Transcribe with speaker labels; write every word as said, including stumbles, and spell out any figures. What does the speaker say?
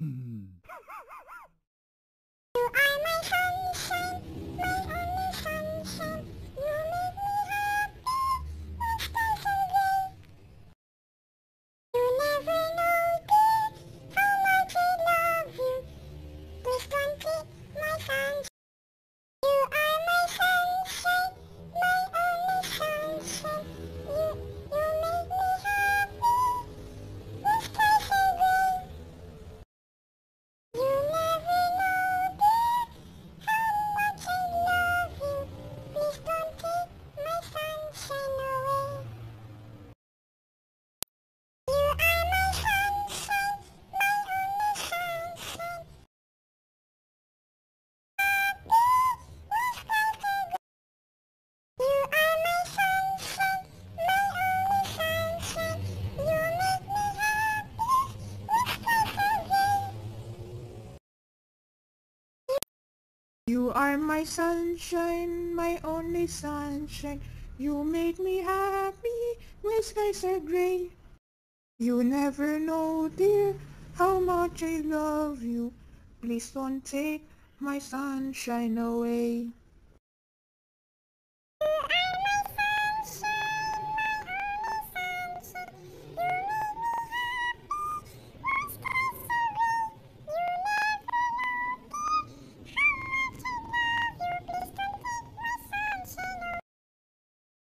Speaker 1: You are my sunshine, my only sunshine. You make me happy when skies are gray. You never know, dear, how much I love you. Please don't take my sunshine. You are my sunshine, my only sunshine. You, you make me happy when skies are gray. You never know, dear, how much I love you. Please don't take my sunshine away. You are my sunshine, my only sunshine. You are my sunshine, my only sunshine. You make me happy when skies are gray.
Speaker 2: You are my sunshine, my only sunshine. You make me happy when skies are gray. You never know, dear, how much I love you. Please don't take my sunshine away.